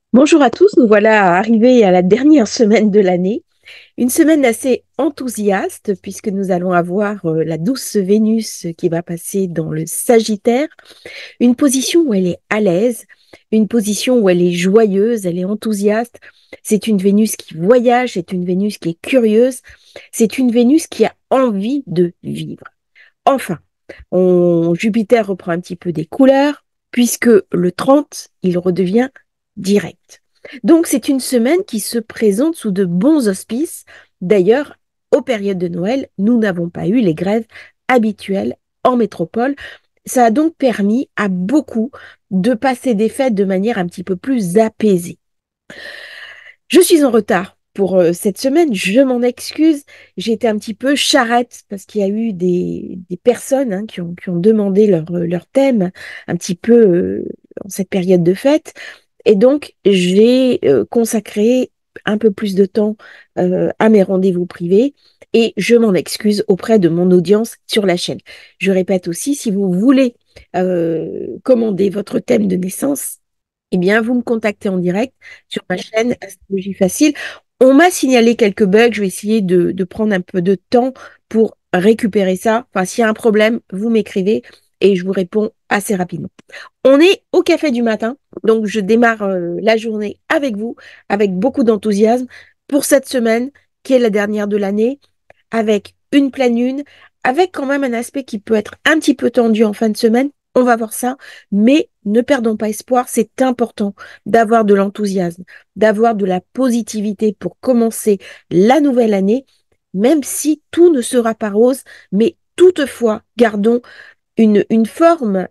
Bonjour à tous, nous voilà arrivés à la dernière semaine de l'année, une semaine assez enthousiaste puisque nous allons avoir la douce Vénus qui va passer dans le Sagittaire, une position où elle est à l'aise, une position où elle est joyeuse, elle est enthousiaste. C'est une Vénus qui voyage, c'est une Vénus qui est curieuse, c'est une Vénus qui a envie de vivre. Enfin, Jupiter reprend un petit peu des couleurs, puisque le 30, il redevient direct. Donc, c'est une semaine qui se présente sous de bons auspices. D'ailleurs, aux périodes de Noël, nous n'avons pas eu les grèves habituelles en métropole. Ça a donc permis à beaucoup de passer des fêtes de manière un petit peu plus apaisée. Je suis en retard pour cette semaine, je m'en excuse. J'ai été un petit peu charrette parce qu'il y a eu des personnes qui ont demandé leur thème un petit peu en cette période de fête. Et donc, j'ai consacré un peu plus de temps à mes rendez-vous privés et je m'en excuse auprès de mon audience sur la chaîne. Je répète aussi, si vous voulez commander votre thème de naissance, eh bien, vous me contactez en direct sur ma chaîne Astrologie Facile. On m'a signalé quelques bugs. Je vais essayer de prendre un peu de temps pour récupérer ça. Enfin, s'il y a un problème, vous m'écrivez et je vous réponds assez rapidement. On est au café du matin, donc je démarre la journée avec vous, avec beaucoup d'enthousiasme pour cette semaine qui est la dernière de l'année, avec une pleine lune, avec quand même un aspect qui peut être un petit peu tendu en fin de semaine. On va voir ça, mais ne perdons pas espoir. C'est important d'avoir de l'enthousiasme, d'avoir de la positivité pour commencer la nouvelle année, même si tout ne sera pas rose, mais toutefois, gardons une forme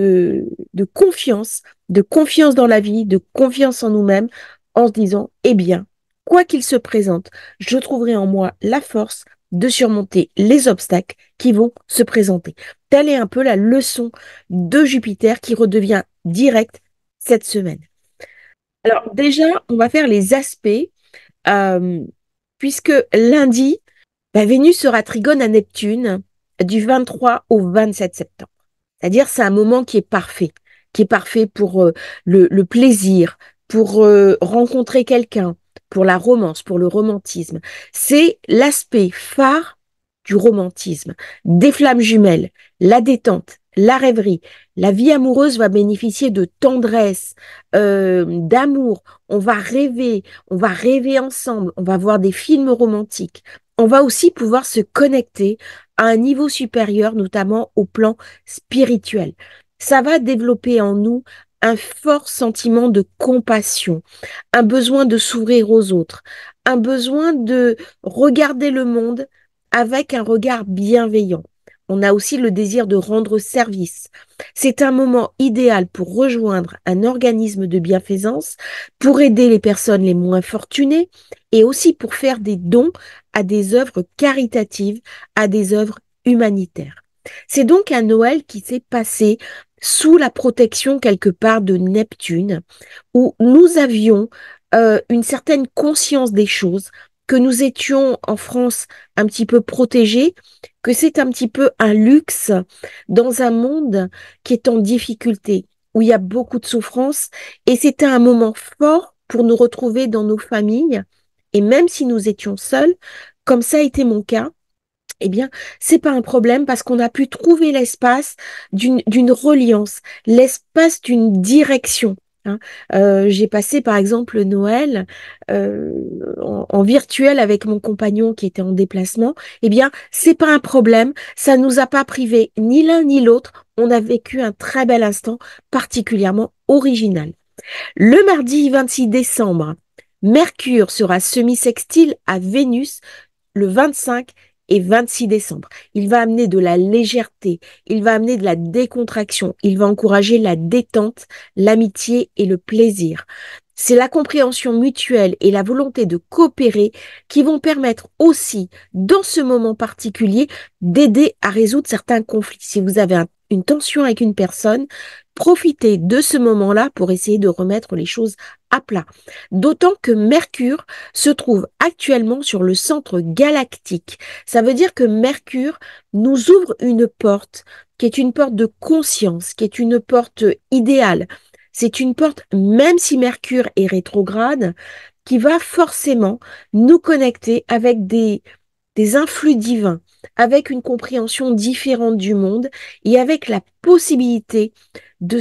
de confiance dans la vie, de confiance en nous-mêmes, en se disant, eh bien, quoi qu'il se présente, je trouverai en moi la force de surmonter les obstacles qui vont se présenter. Telle est un peu la leçon de Jupiter qui redevient direct cette semaine. Alors déjà, on va faire les aspects, euh, puisque lundi, Vénus sera trigone à Neptune du 23 au 27 septembre. C'est-à-dire, c'est un moment qui est parfait pour le plaisir, pour rencontrer quelqu'un, pour la romance, pour le romantisme. C'est l'aspect phare du romantisme, des flammes jumelles, la détente, la rêverie. La vie amoureuse va bénéficier de tendresse, d'amour. On va rêver ensemble, on va voir des films romantiques. On va aussi pouvoir se connecter à un niveau supérieur, notamment au plan spirituel. Ça va développer en nous un fort sentiment de compassion, un besoin de s'ouvrir aux autres, un besoin de regarder le monde avec un regard bienveillant. On a aussi le désir de rendre service. C'est un moment idéal pour rejoindre un organisme de bienfaisance, pour aider les personnes les moins fortunées et aussi pour faire des dons à des œuvres caritatives, à des œuvres humanitaires. C'est donc un Noël qui s'est passé sous la protection quelque part de Neptune, où nous avions une certaine conscience des choses, que nous étions en France un petit peu protégés, que c'est un petit peu un luxe dans un monde qui est en difficulté, où il y a beaucoup de souffrance, et c'était un moment fort pour nous retrouver dans nos familles, et même si nous étions seuls, comme ça a été mon cas, eh bien, c'est pas un problème parce qu'on a pu trouver l'espace d'une reliance, l'espace d'une direction. Hein. J'ai passé par exemple Noël euh, en virtuel avec mon compagnon qui était en déplacement. Eh bien, c'est pas un problème. Ça nous a pas privés ni l'un ni l'autre. On a vécu un très bel instant particulièrement original. Le mardi 26 décembre, Mercure sera semi-sextile à Vénus le 25 et 26 décembre. Il va amener de la légèreté, il va amener de la décontraction, il va encourager la détente, l'amitié et le plaisir. C'est la compréhension mutuelle et la volonté de coopérer qui vont permettre aussi, dans ce moment particulier, d'aider à résoudre certains conflits. Si vous avez une tension avec une personne, profitez de ce moment-là pour essayer de remettre les choses à plat. D'autant que Mercure se trouve actuellement sur le centre galactique. Ça veut dire que Mercure nous ouvre une porte qui est une porte de conscience, qui est une porte idéale. C'est une porte, même si Mercure est rétrograde, qui va forcément nous connecter avec des influx divins, avec une compréhension différente du monde et avec la possibilité de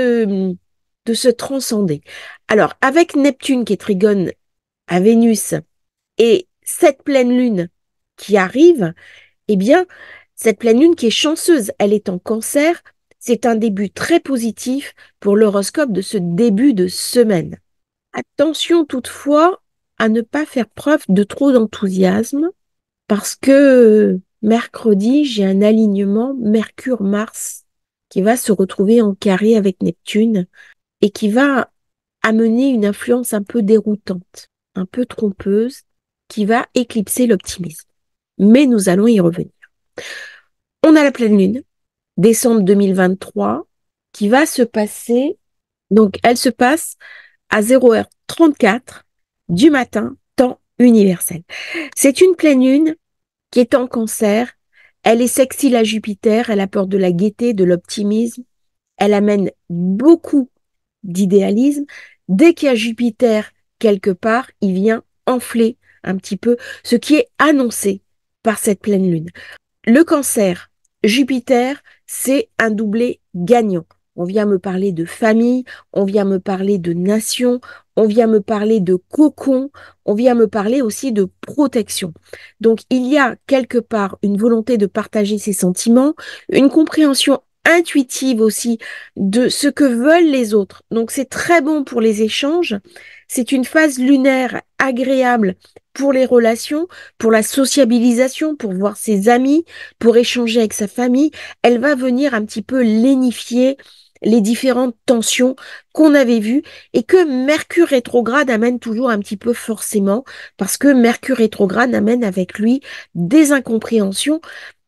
de se transcender. Alors, avec Neptune qui est trigone à Vénus et cette pleine lune qui arrive, eh bien, cette pleine lune qui est chanceuse, elle est en Cancer, c'est un début très positif pour l'horoscope de ce début de semaine. Attention toutefois à ne pas faire preuve de trop d'enthousiasme parce que mercredi, j'ai un alignement Mercure-Mars qui va se retrouver en carré avec Neptune et qui va amener une influence un peu déroutante, un peu trompeuse, qui va éclipser l'optimisme. Mais nous allons y revenir. On a la pleine lune, décembre 2023, qui va se passer, donc elle se passe à 0h34 du matin, temps universel. C'est une pleine lune qui est en Cancer. Elle est sextile à Jupiter, elle apporte de la gaieté, de l'optimisme, elle amène beaucoup d'idéalisme. Dès qu'il y a Jupiter quelque part, il vient enfler un petit peu ce qui est annoncé par cette pleine lune. Le Cancer, Jupiter, c'est un doublé gagnant. On vient me parler de famille, on vient me parler de nation, on vient me parler de cocon, on vient me parler aussi de protection. Donc il y a quelque part une volonté de partager ses sentiments, une compréhension intuitive aussi de ce que veulent les autres. Donc c'est très bon pour les échanges. C'est une phase lunaire agréable pour les relations, pour la sociabilisation, pour voir ses amis, pour échanger avec sa famille. Elle va venir un petit peu lénifier les différentes tensions qu'on avait vues et que Mercure rétrograde amène toujours un petit peu forcément parce que Mercure rétrograde amène avec lui des incompréhensions.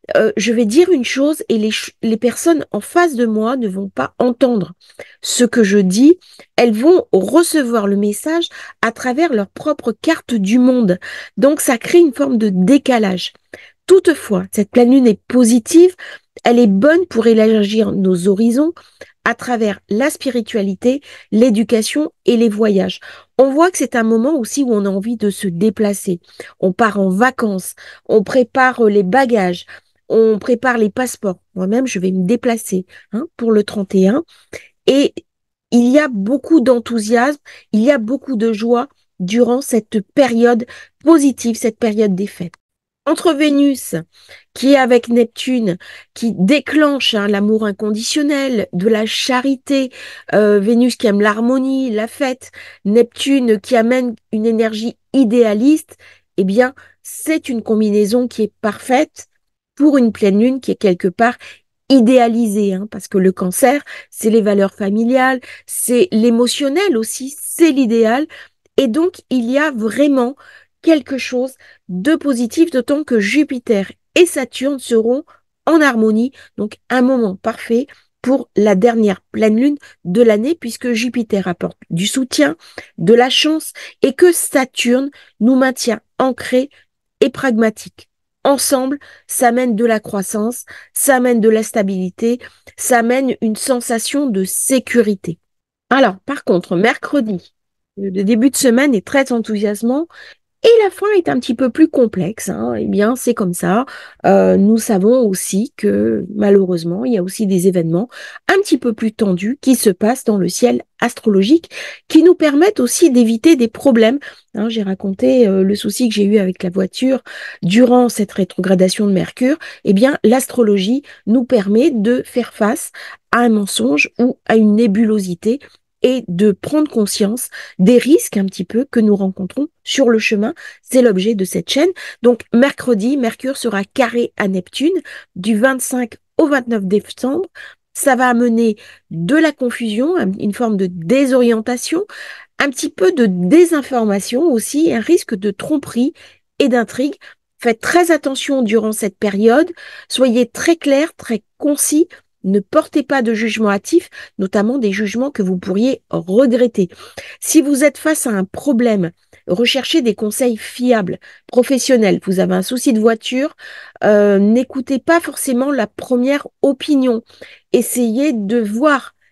Je vais dire une chose et les personnes en face de moi ne vont pas entendre ce que je dis. Elles vont recevoir le message à travers leur propre carte du monde. Donc, ça crée une forme de décalage. Toutefois, cette pleine lune est positive. Elle est bonne pour élargir nos horizons à travers la spiritualité, l'éducation et les voyages. On voit que c'est un moment aussi où on a envie de se déplacer. On part en vacances, on prépare les bagages, on prépare les passeports. Moi-même, je vais me déplacer pour le 31. Et il y a beaucoup d'enthousiasme, il y a beaucoup de joie durant cette période positive, cette période des fêtes. Entre Vénus, qui est avec Neptune, qui déclenche l'amour inconditionnel, de la charité, Vénus qui aime l'harmonie, la fête, Neptune qui amène une énergie idéaliste, eh bien, c'est une combinaison qui est parfaite pour une pleine lune qui est quelque part idéalisée, parce que le Cancer, c'est les valeurs familiales, c'est l'émotionnel aussi, c'est l'idéal. Et donc, il y a vraiment quelque chose de positif, d'autant que Jupiter et Saturne seront en harmonie, donc un moment parfait pour la dernière pleine lune de l'année, puisque Jupiter apporte du soutien, de la chance, et que Saturne nous maintient ancrés et pragmatiques. Ensemble, ça mène de la croissance, ça mène de la stabilité, ça mène une sensation de sécurité. Alors, par contre, mercredi, le début de semaine est très enthousiasmant et la fin est un petit peu plus complexe. Eh bien, c'est comme ça. Nous savons aussi que malheureusement, il y a aussi des événements un petit peu plus tendus qui se passent dans le ciel astrologique, qui nous permettent aussi d'éviter des problèmes. J'ai raconté le souci que j'ai eu avec la voiture durant cette rétrogradation de Mercure. Eh bien, l'astrologie nous permet de faire face à un mensonge ou à une nébulosité et de prendre conscience des risques un petit peu que nous rencontrons sur le chemin. C'est l'objet de cette chaîne. Donc, mercredi, Mercure sera carré à Neptune du 25 au 29 décembre. Ça va amener de la confusion, une forme de désorientation, un petit peu de désinformation aussi, un risque de tromperie et d'intrigue. Faites très attention durant cette période. Soyez très clair, très concis. Ne portez pas de jugement hâtif, notamment des jugements que vous pourriez regretter. Si vous êtes face à un problème, recherchez des conseils fiables, professionnels. Vous avez un souci de voiture, n'écoutez pas forcément la première opinion. Essayez de voir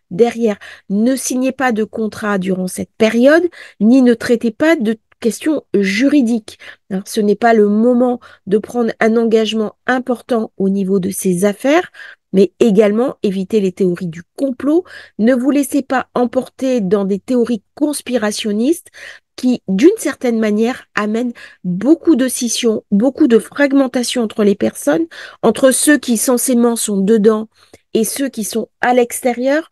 derrière. Ne signez pas de contrat durant cette période, ni ne traitez pas de questions juridiques. Alors, ce n'est pas le moment de prendre un engagement important au niveau de ses affaires, mais également éviter les théories du complot. Ne vous laissez pas emporter dans des théories conspirationnistes qui, d'une certaine manière, amènent beaucoup de scissions, beaucoup de fragmentation entre les personnes, entre ceux qui censément sont dedans et ceux qui sont à l'extérieur.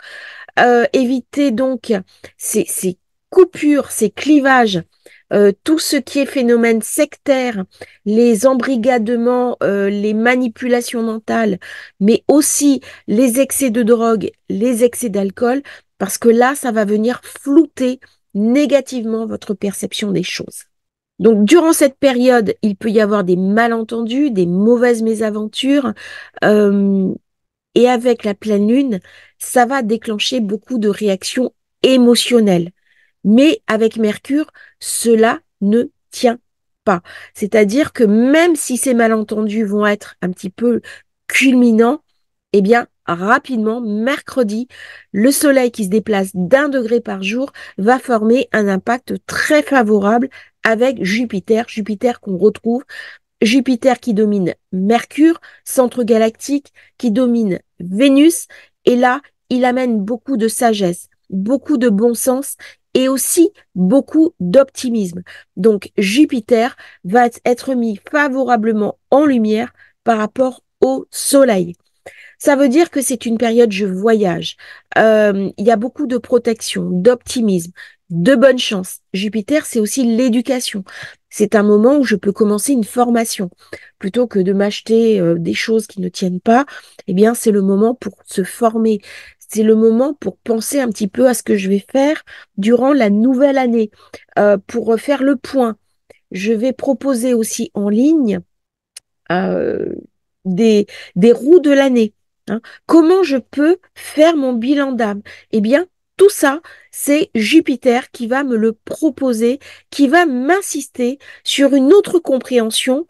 Éviter donc ces coupures, ces clivages, tout ce qui est phénomène sectaire, les embrigadements, les manipulations mentales, mais aussi les excès de drogue, les excès d'alcool, parce que là, ça va venir flouter négativement votre perception des choses. Donc, durant cette période, il peut y avoir des malentendus, des mauvaises mésaventures, euh, et avec la pleine lune, ça va déclencher beaucoup de réactions émotionnelles. Mais avec Mercure, cela ne tient pas. C'est-à-dire que même si ces malentendus vont être un petit peu culminants, eh bien, rapidement, mercredi, le Soleil qui se déplace d'1 degré par jour va former un impact très favorable avec Jupiter, Jupiter qu'on retrouve Jupiter qui domine Mercure, centre galactique, qui domine Vénus. Et là, il amène beaucoup de sagesse, beaucoup de bon sens et aussi beaucoup d'optimisme. Donc, Jupiter va être mis favorablement en lumière par rapport au Soleil. Ça veut dire que c'est une période, je voyage. Il y a beaucoup de protection, d'optimisme, de bonne chance. Jupiter, c'est aussi l'éducation. C'est un moment où je peux commencer une formation. Plutôt que de m'acheter des choses qui ne tiennent pas, eh bien, c'est le moment pour se former. C'est le moment pour penser un petit peu à ce que je vais faire durant la nouvelle année, pour faire le point. Je vais proposer aussi en ligne euh, des, des roues de l'année. Hein. Comment je peux faire mon bilan d'âme? Eh bien, tout ça, c'est Jupiter qui va me le proposer, qui va m'insister sur une autre compréhension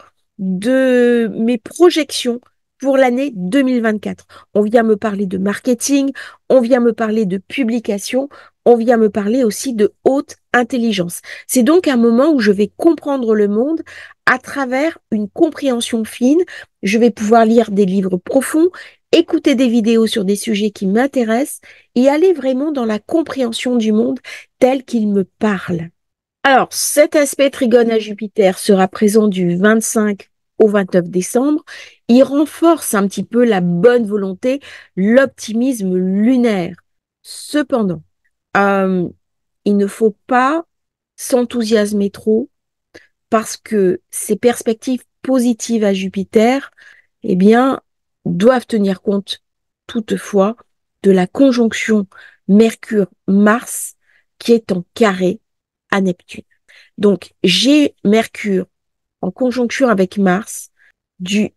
de mes projections pour l'année 2024. On vient me parler de marketing, on vient me parler de publication, on vient me parler aussi de haute intelligence. C'est donc un moment où je vais comprendre le monde à travers une compréhension fine. Je vais pouvoir lire des livres profonds, écouter des vidéos sur des sujets qui m'intéressent et aller vraiment dans la compréhension du monde tel qu'il me parle. Alors, cet aspect trigone à Jupiter sera présent du 25 au 29 décembre. Il renforce un petit peu la bonne volonté, l'optimisme lunaire. Cependant, euh, il ne faut pas s'enthousiasmer trop parce que ces perspectives positives à Jupiter, eh bien, doivent tenir compte toutefois de la conjonction Mercure-Mars qui est en carré à Neptune. Donc, j'ai Mercure en conjonction avec Mars du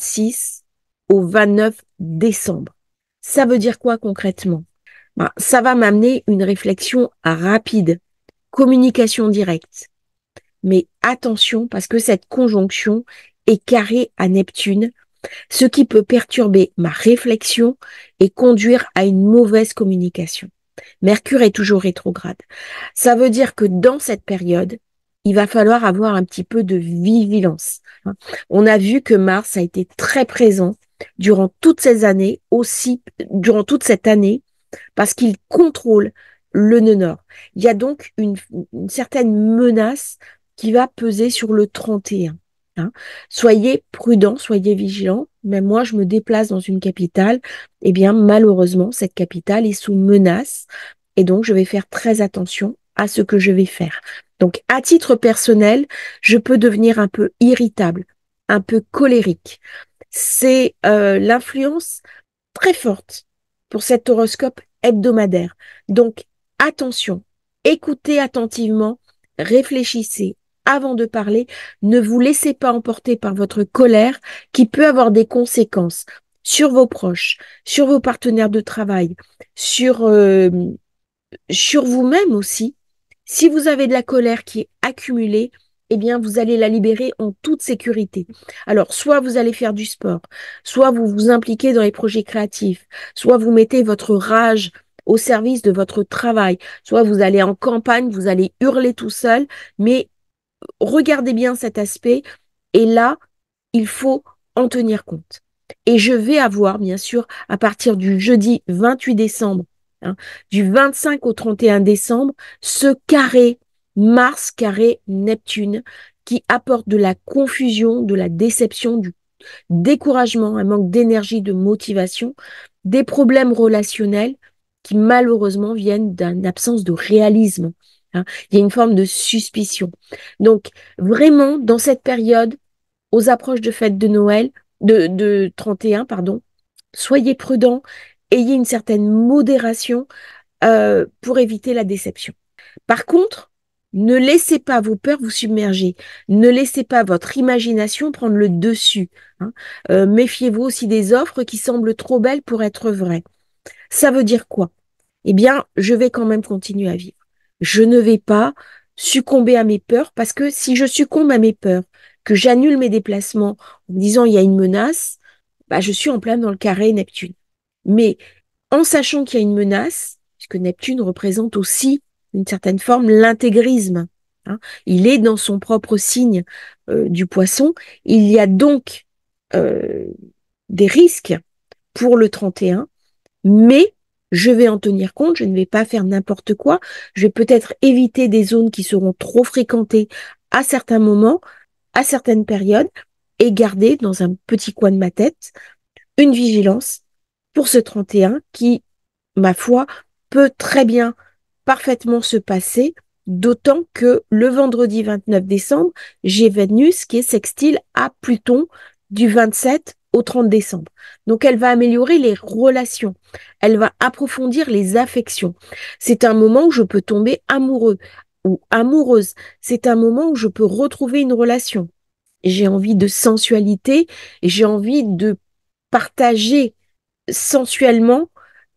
26 au 29 décembre. Ça veut dire quoi concrètement? Ben, ça va m'amener une réflexion rapide, communication directe. Mais attention, parce que cette conjonction est carrée à Neptune, ce qui peut perturber ma réflexion et conduire à une mauvaise communication. Mercure est toujours rétrograde. Ça veut dire que dans cette période, il va falloir avoir un petit peu de vigilance. On a vu que Mars a été très présent durant toutes ces années, aussi durant toute cette année, parce qu'il contrôle le nœud nord. Il y a donc une certaine menace qui va peser sur le 31. Hein. Soyez prudents, soyez vigilants. Même moi, je me déplace dans une capitale. Eh bien, malheureusement, cette capitale est sous menace. Et donc, je vais faire très attention à ce que je vais faire. Donc, à titre personnel, je peux devenir un peu irritable, un peu colérique. C'est l'influence très forte pour cet horoscope hebdomadaire. Donc, attention, écoutez attentivement, réfléchissez avant de parler, ne vous laissez pas emporter par votre colère qui peut avoir des conséquences sur vos proches, sur vos partenaires de travail, sur vous-même aussi. Si vous avez de la colère qui est accumulée, eh bien, vous allez la libérer en toute sécurité. Alors, soit vous allez faire du sport, soit vous vous impliquez dans les projets créatifs, soit vous mettez votre rage au service de votre travail. Soit vous allez en campagne, vous allez hurler tout seul, mais regardez bien cet aspect. Et là, il faut en tenir compte. Et je vais avoir, bien sûr, à partir du jeudi 28 décembre, hein, du 25 au 31 décembre, ce carré Mars carré Neptune qui apporte de la confusion, de la déception, du découragement, un manque d'énergie, de motivation, des problèmes relationnels qui malheureusement viennent d'une absence de réalisme, hein. Il y a une forme de suspicion. Donc, vraiment, dans cette période, aux approches de fête de Noël, de 31, pardon, soyez prudents, ayez une certaine modération pour éviter la déception. Par contre, ne laissez pas vos peurs vous submerger. Ne laissez pas votre imagination prendre le dessus, hein. Méfiez-vous aussi des offres qui semblent trop belles pour être vraies. Ça veut dire quoi? Eh bien, je vais quand même continuer à vivre. Je ne vais pas succomber à mes peurs parce que si je succombe à mes peurs, que j'annule mes déplacements en me disant il y a une menace, bah, je suis en plein dans le carré Neptune. Mais en sachant qu'il y a une menace, puisque Neptune représente aussi d'une certaine forme l'intégrisme, hein, il est dans son propre signe du poisson, il y a donc euh, des risques pour le 31, mais je vais en tenir compte, je ne vais pas faire n'importe quoi, je vais peut-être éviter des zones qui seront trop fréquentées à certains moments, à certaines périodes, et garder dans un petit coin de ma tête une vigilance pour ce 31 qui, ma foi, peut très bien parfaitement se passer, d'autant que le vendredi 29 décembre, j'ai Vénus qui est sextile à Pluton du 27 au 30 décembre. Donc, elle va améliorer les relations, elle va approfondir les affections. C'est un moment où je peux tomber amoureux ou amoureuse. C'est un moment où je peux retrouver une relation. J'ai envie de sensualité et j'ai envie de partager sensuellement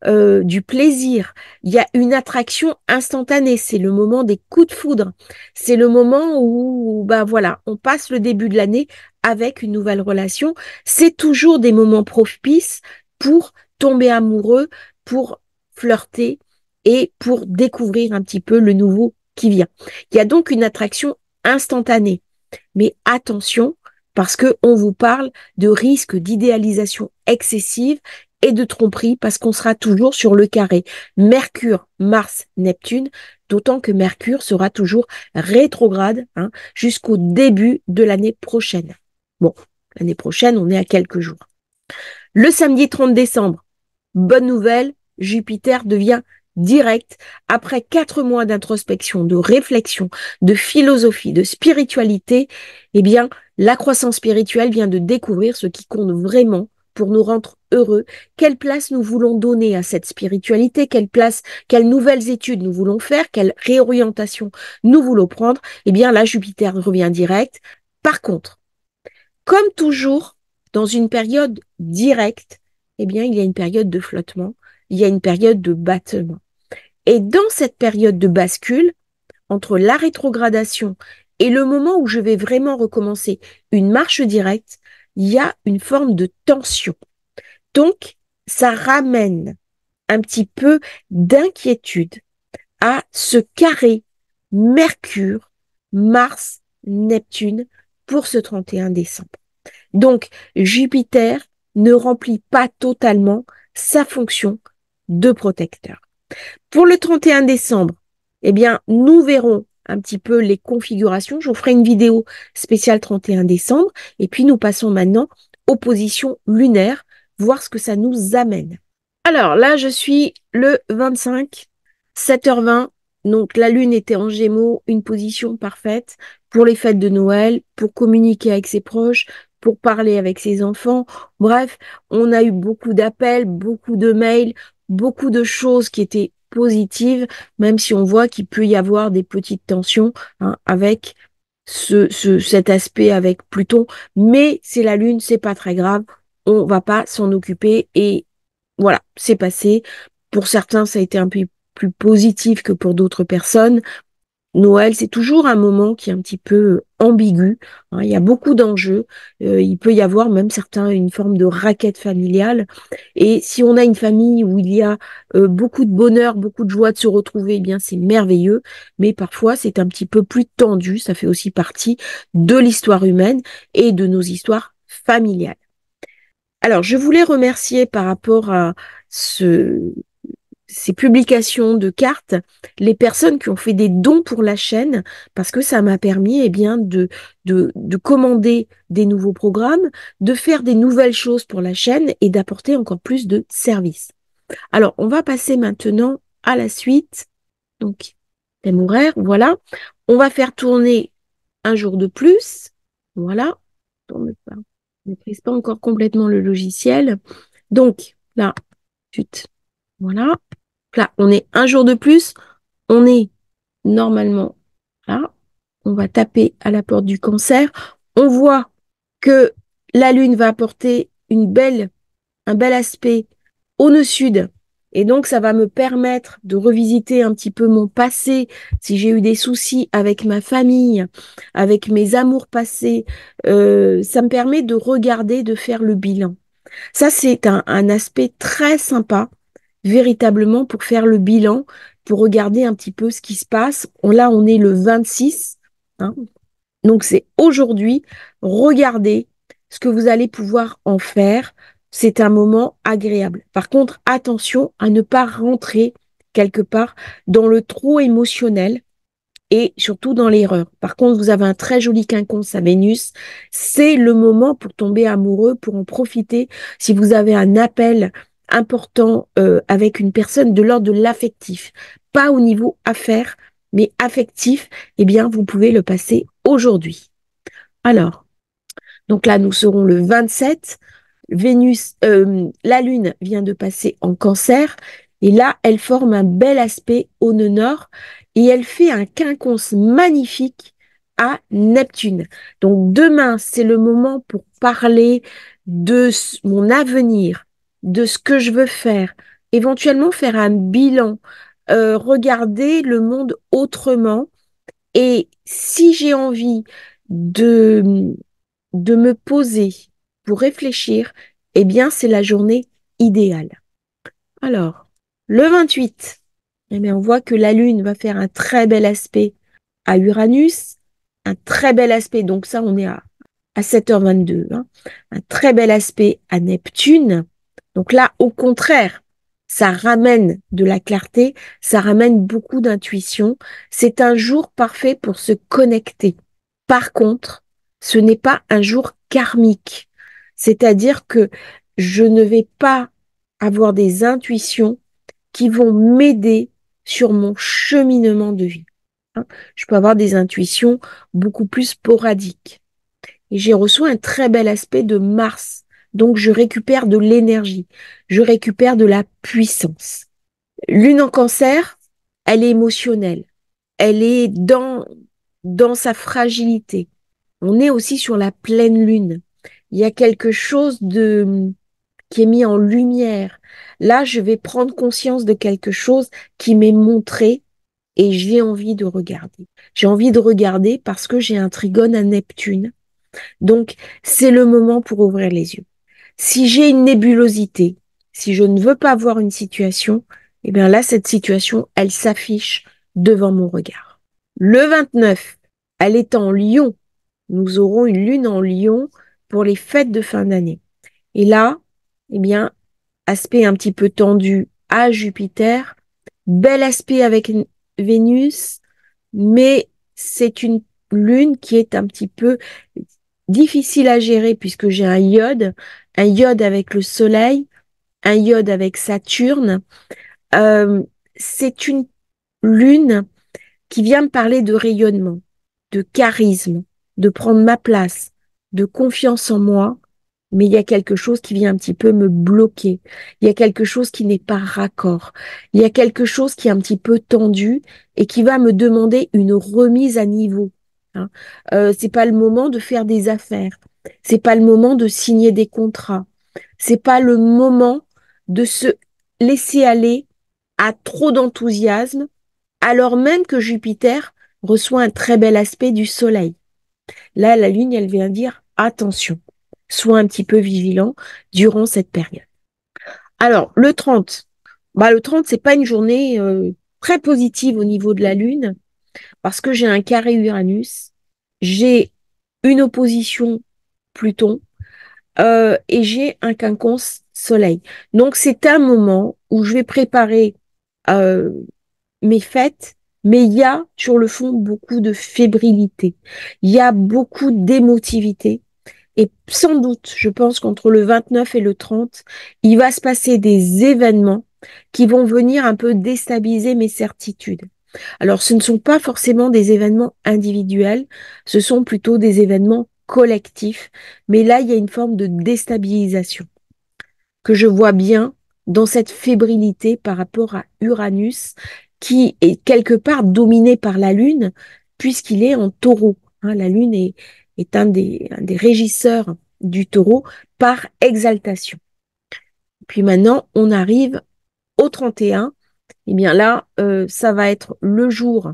du plaisir. Il y a une attraction instantanée. C'est le moment des coups de foudre. C'est le moment où, ben voilà, on passe le début de l'année avec une nouvelle relation. C'est toujours des moments propices pour tomber amoureux, pour flirter et pour découvrir un petit peu le nouveau qui vient. Il y a donc une attraction instantanée. Mais attention, parce que on vous parle de risque d'idéalisation excessive et de tromperie, parce qu'on sera toujours sur le carré Mercure, Mars, Neptune, d'autant que Mercure sera toujours rétrograde, hein, jusqu'au début de l'année prochaine. Bon, l'année prochaine, on est à quelques jours. Le samedi 30 décembre, bonne nouvelle, Jupiter devient direct après 4 mois d'introspection, de réflexion, de philosophie, de spiritualité. Eh bien, la croissance spirituelle vient de découvrir ce qui compte vraiment pour nous rendre heureux, quelle place nous voulons donner à cette spiritualité, quelle place, quelles nouvelles études nous voulons faire, quelle réorientation nous voulons prendre. Eh bien, là, Jupiter revient direct. Par contre, comme toujours, dans une période directe, eh bien, il y a une période de flottement, il y a une période de battement. Et dans cette période de bascule, entre la rétrogradation et le moment où je vais vraiment recommencer une marche directe, il y a une forme de tension. Donc, ça ramène un petit peu d'inquiétude à ce carré Mercure, Mars, Neptune pour ce 31 décembre. Donc, Jupiter ne remplit pas totalement sa fonction de protecteur. Pour le 31 décembre, eh bien, nous verrons un petit peu les configurations. Je vous ferai une vidéo spéciale 31 décembre. Et puis, nous passons maintenant aux positions lunaires, voir ce que ça nous amène. Alors là, je suis le 25, 7h20. Donc, la lune était en Gémeaux, une position parfaite pour les fêtes de Noël, pour communiquer avec ses proches, pour parler avec ses enfants. Bref, on a eu beaucoup d'appels, beaucoup de mails, beaucoup de choses qui étaient positives, même si on voit qu'il peut y avoir des petites tensions, hein, avec cet aspect avec Pluton. Mais c'est la lune, c'est pas très grave. On va pas s'en occuper et voilà, c'est passé. Pour certains, ça a été un peu plus positif que pour d'autres personnes. Noël, c'est toujours un moment qui est un petit peu ambigu, hein. Il y a beaucoup d'enjeux. Il peut y avoir même une forme de raquette familiale. Et si on a une famille où il y a beaucoup de bonheur, beaucoup de joie de se retrouver, eh bien c'est merveilleux. Mais parfois c'est un petit peu plus tendu. Ça fait aussi partie de l'histoire humaine et de nos histoires familiales. Alors, je voulais remercier par rapport à ce ces publications de cartes, les personnes qui ont fait des dons pour la chaîne, parce que ça m'a permis, eh bien, de commander des nouveaux programmes, de faire des nouvelles choses pour la chaîne et d'apporter encore plus de services. Alors, on va passer maintenant à la suite. Donc, thème horaire, voilà. On va faire tourner un jour de plus. Voilà. On ne maîtrise pas encore complètement le logiciel. Donc, là, zut, voilà. Là, on est un jour de plus, on est normalement là, on va taper à la porte du Cancer. On voit que la Lune va apporter un bel aspect au nœud sud. Et donc, ça va me permettre de revisiter un petit peu mon passé, si j'ai eu des soucis avec ma famille, avec mes amours passés. Ça me permet de regarder, de faire le bilan. Ça, c'est un aspect très sympa, véritablement, pour faire le bilan, pour regarder un petit peu ce qui se passe. Là, on est le 26, hein. Donc, c'est aujourd'hui. Regardez ce que vous allez pouvoir en faire. C'est un moment agréable. Par contre, attention à ne pas rentrer quelque part dans le trop émotionnel et surtout dans l'erreur. Par contre, vous avez un très joli quinconce à Vénus. C'est le moment pour tomber amoureux, pour en profiter. Si vous avez un appel important avec une personne de l'ordre de l'affectif, pas au niveau affaires, mais affectif, eh bien, vous pouvez le passer aujourd'hui. Alors, donc là, nous serons le 27. La Lune vient de passer en Cancer et là, elle forme un bel aspect au nœud nord et elle fait un quinconce magnifique à Neptune. Donc demain, c'est le moment pour parler de mon avenir, de ce que je veux faire, éventuellement faire un bilan, regarder le monde autrement. Et si j'ai envie de de me poser pour réfléchir, eh bien, c'est la journée idéale. Alors, le 28, eh bien, on voit que la Lune va faire un très bel aspect à Uranus, un très bel aspect, donc ça, on est à 7h22, hein, un très bel aspect à Neptune. Donc là, au contraire, ça ramène de la clarté, ça ramène beaucoup d'intuition. C'est un jour parfait pour se connecter. Par contre, ce n'est pas un jour karmique. C'est-à-dire que je ne vais pas avoir des intuitions qui vont m'aider sur mon cheminement de vie, hein. Je peux avoir des intuitions beaucoup plus sporadiques. Et j'ai reçu un très bel aspect de Mars. Donc, je récupère de l'énergie. Je récupère de la puissance. Lune en Cancer, elle est émotionnelle. Elle est dans sa fragilité. On est aussi sur la pleine lune. Il y a quelque chose qui est mis en lumière. Là, je vais prendre conscience de quelque chose qui m'est montré et j'ai envie de regarder. J'ai envie de regarder parce que j'ai un trigone à Neptune. Donc, c'est le moment pour ouvrir les yeux. Si j'ai une nébulosité, si je ne veux pas voir une situation, eh bien là, cette situation, elle s'affiche devant mon regard. Le 29, elle est en Lion. Nous aurons une lune en Lion pour les fêtes de fin d'année. Et là, eh bien, aspect un petit peu tendu à Jupiter, bel aspect avec Vénus, mais c'est une lune qui est un petit peu difficile à gérer puisque j'ai un iode avec le Soleil, un iode avec Saturne. Euh, c'est une lune qui vient me parler de rayonnement, de charisme, de prendre ma place, de confiance en moi, mais il y a quelque chose qui vient un petit peu me bloquer. Il y a quelque chose qui n'est pas raccord. Il y a quelque chose qui est un petit peu tendu et qui va me demander une remise à niveau, hein. C'est pas le moment de faire des affaires. C'est pas le moment de signer des contrats. C'est pas le moment de se laisser aller à trop d'enthousiasme alors même que Jupiter reçoit un très bel aspect du soleil. Là, la lune, elle vient dire attention, sois un petit peu vigilant durant cette période. Alors, le 30, le 30, c'est pas une journée très positive au niveau de la lune parce que j'ai un carré Uranus, j'ai une opposition Pluton et j'ai un quinconce Soleil. Donc, c'est un moment où je vais préparer euh, mes fêtes, mais il y a sur le fond beaucoup de fébrilité, il y a beaucoup d'émotivité. Et sans doute, je pense qu'entre le 29 et le 30, il va se passer des événements qui vont venir un peu déstabiliser mes certitudes. Alors, ce ne sont pas forcément des événements individuels, ce sont plutôt des événements collectifs, mais là, il y a une forme de déstabilisation que je vois bien dans cette fébrilité par rapport à Uranus, qui est quelque part dominé par la Lune, puisqu'il est en taureau. Hein, la Lune est un des régisseurs du taureau par exaltation. Puis maintenant, on arrive au 31. Eh bien là, ça va être le jour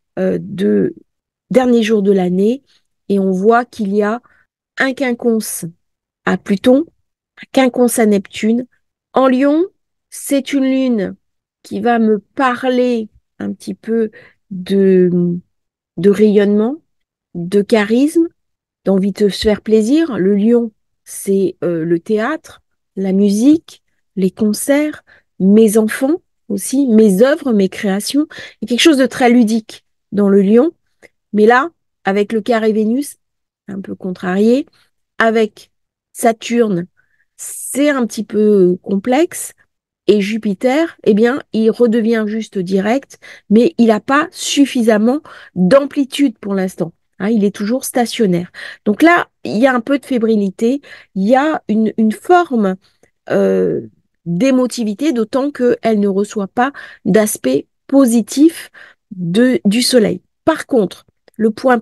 de dernier jour de l'année et on voit qu'il y a un quinconce à Pluton, un quinconce à Neptune. En Lion, c'est une lune qui va me parler un petit peu de, de rayonnement, de charisme, d'envie de se faire plaisir. Le lion, c'est le théâtre, la musique, les concerts, mes enfants aussi, mes œuvres, mes créations. Il y a quelque chose de très ludique dans le lion. Mais là, avec le carré Vénus, un peu contrarié, avec Saturne, c'est un petit peu complexe. Et Jupiter, eh bien, il redevient juste direct, mais il n'a pas suffisamment d'amplitude pour l'instant. Hein, il est toujours stationnaire. Donc là, il y a un peu de fébrilité, il y a une forme euh, d'émotivité, d'autant qu'elle ne reçoit pas d'aspect positif du Soleil. Par contre, le point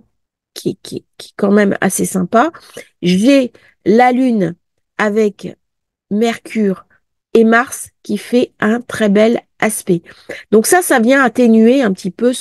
qui est quand même assez sympa, j'ai la Lune avec Mercure et Mars qui fait un très bel aspect. Donc ça vient atténuer un petit peu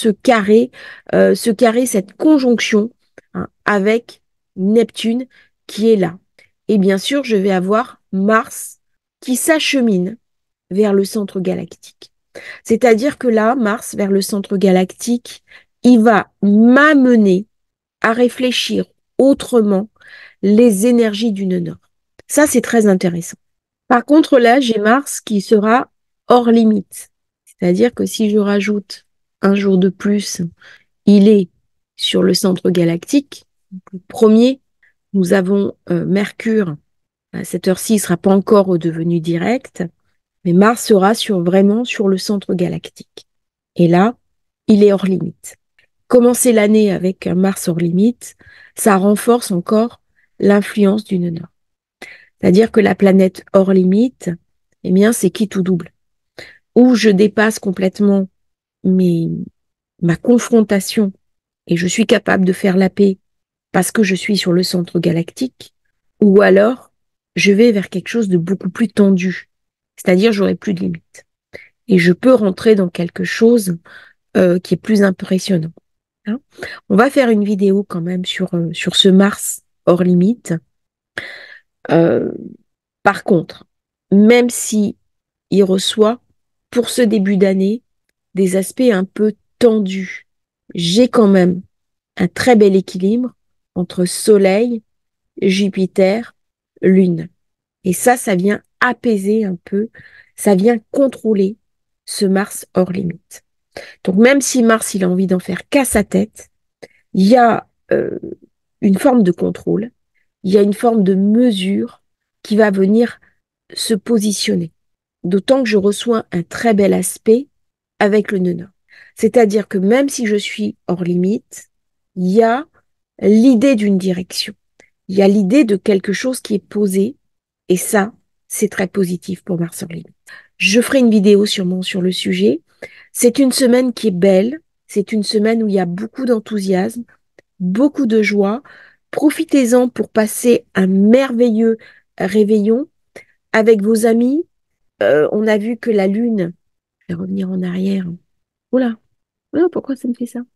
ce carré, cette conjonction hein, avec Neptune qui est là. Et bien sûr, je vais avoir Mars qui s'achemine vers le centre galactique. C'est-à-dire que là, Mars vers le centre galactique, il va m'amener à réfléchir autrement les énergies du nœud nord. Ça, c'est très intéressant. Par contre, là, j'ai Mars qui sera hors limite. C'est-à-dire que si je rajoute un jour de plus, il est sur le centre galactique. Le premier, nous avons Mercure. À cette heure-ci, il ne sera pas encore devenu direct, mais Mars sera vraiment sur le centre galactique. Et là, il est hors limite. Commencer l'année avec un Mars hors limite, ça renforce encore l'influence du nœud nord. C'est-à-dire que la planète hors limite, eh bien, c'est qui tout double. Ou je dépasse complètement mes, ma confrontation et je suis capable de faire la paix parce que je suis sur le centre galactique, ou alors je vais vers quelque chose de beaucoup plus tendu. C'est-à-dire, j'aurai plus de limites. Et je peux rentrer dans quelque chose qui est plus impressionnant. Hein. On va faire une vidéo quand même sur ce Mars hors limite. Euh, Par contre, même si il reçoit pour ce début d'année des aspects un peu tendus, j'ai quand même un très bel équilibre entre Soleil, Jupiter, Lune. Et ça vient apaiser un peu, ça vient contrôler ce Mars hors limite. Donc même si Mars, il a envie d'en faire qu'à sa tête, il y a une forme de contrôle, il y a une forme de mesure qui va venir se positionner. D'autant que je reçois un très bel aspect avec le nœud nord. C'est-à-dire que même si je suis hors limite, il y a l'idée d'une direction. Il y a l'idée de quelque chose qui est posé. Et ça, c'est très positif pour Mars hors limite. Je ferai une vidéo sûrement sur le sujet. C'est une semaine qui est belle. C'est une semaine où il y a beaucoup d'enthousiasme, beaucoup de joie. Profitez-en pour passer un merveilleux réveillon avec vos amis. On a vu que la Lune, je vais revenir en arrière. Oula, oula, pourquoi ça me fait ça?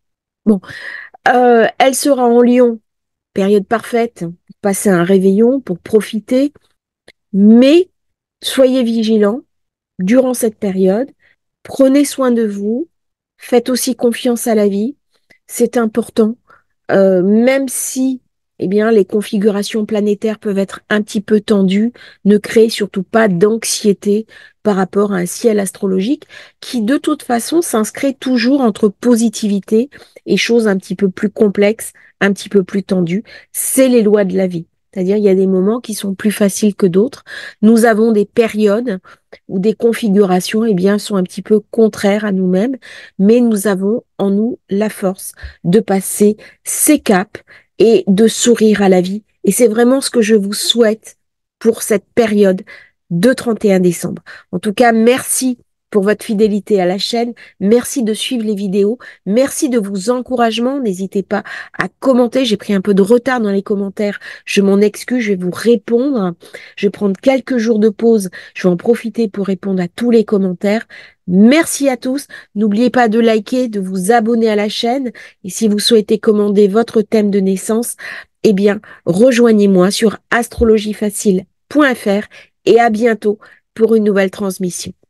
Bon, elle sera en Lion, période parfaite pour passer un réveillon, pour profiter, mais soyez vigilants durant cette période. Prenez soin de vous, faites aussi confiance à la vie, c'est important. Même si eh bien, les configurations planétaires peuvent être un petit peu tendues, ne créez surtout pas d'anxiété par rapport à un ciel astrologique qui, de toute façon, s'inscrit toujours entre positivité et choses un petit peu plus complexes, un petit peu plus tendues. C'est les lois de la vie. C'est-à-dire, il y a des moments qui sont plus faciles que d'autres. Nous avons des périodes où des configurations, eh bien, sont un petit peu contraires à nous-mêmes, mais nous avons en nous la force de passer ces caps et de sourire à la vie. Et c'est vraiment ce que je vous souhaite pour cette période de 31 décembre. En tout cas, merci pour votre fidélité à la chaîne. Merci de suivre les vidéos. Merci de vos encouragements. N'hésitez pas à commenter. J'ai pris un peu de retard dans les commentaires. Je m'en excuse. Je vais vous répondre. Je vais prendre quelques jours de pause. Je vais en profiter pour répondre à tous les commentaires. Merci à tous. N'oubliez pas de liker, de vous abonner à la chaîne. Et si vous souhaitez commander votre thème de naissance, eh bien, rejoignez-moi sur astrologiefacile.fr et à bientôt pour une nouvelle transmission.